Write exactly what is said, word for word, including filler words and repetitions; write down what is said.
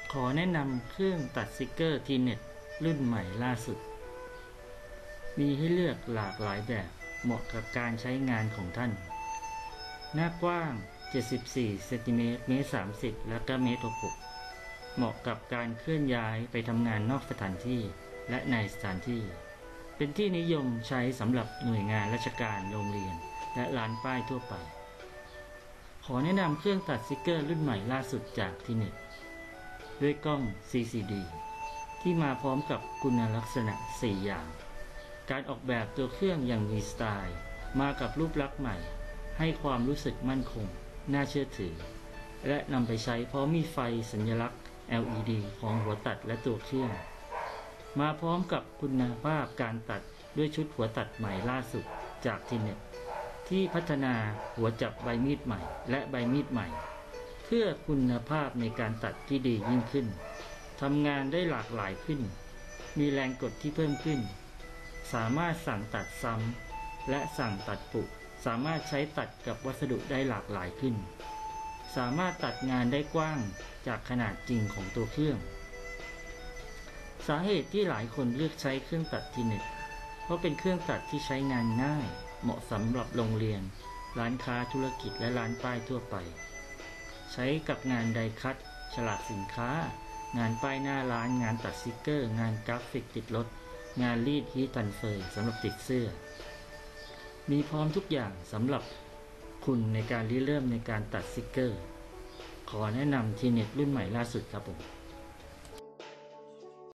ขอแนะนำเครื่องตัดสติกเกอร์ทีเน็ตรุ่นใหม่ล่าสุดมีให้เลือกหลากหลายแบบเหมาะกับการใช้งานของท่านหน้ากว้างเจ็ดสิบสี่เซนติเมตรเมตรสามสิบและก็เมตรหกเหมาะกับการเคลื่อนย้ายไปทำงานนอกสถานที่และในสถานที่เป็นที่นิยมใช้สำหรับหน่วยงานราชการโรงเรียนและร้านป้ายทั่วไปขอแนะนำเครื่องตัดสติกเกอร์รุ่นใหม่ล่าสุดจากทีเน็ตด้วยกล้อง ซี ซี ดี ที่มาพร้อมกับคุณลักษณะสี่อย่างการออกแบบตัวเครื่องอย่างมีสไตล์มากับรูปลักษณ์ใหม่ให้ความรู้สึกมั่นคงน่าเชื่อถือและนำไปใช้พร้อมมีไฟสัญลักษณ์ แอล อี ดี ของหัวตัดและตัวเครื่องมาพร้อมกับคุณภาพการตัดด้วยชุดหัวตัดใหม่ล่าสุดจากทีเน็ตที่พัฒนาหัวจับใบมีดใหม่และใบมีดใหม่เพื่อคุณภาพในการตัดที่ดียิ่งขึ้นทำงานได้หลากหลายขึ้นมีแรงกดที่เพิ่มขึ้นสามารถสั่งตัดซ้ำและสั่งตัดปุสามารถใช้ตัดกับวัสดุได้หลากหลายขึ้นสามารถตัดงานได้กว้างจากขนาดจริงของตัวเครื่องสาเหตุที่หลายคนเลือกใช้เครื่องตัดทีเน็ตเพราะเป็นเครื่องตัดที่ใช้งานง่ายเหมาะสำหรับโรงเรียนร้านค้าธุรกิจและร้านป้ายทั่วไปใช้กับงานไดคัตฉลากสินค้างานป้ายหน้าร้านงานตัดสติกเกอร์งานกราฟิกติดรถงานรีดฮีททันเฟอร์สำหรับติดเสื้อมีพร้อมทุกอย่างสำหรับคุณในการริเริ่มในการตัดสติกเกอร์ขอแนะนำทีเน็ตรุ่นใหม่ล่าสุดครับผม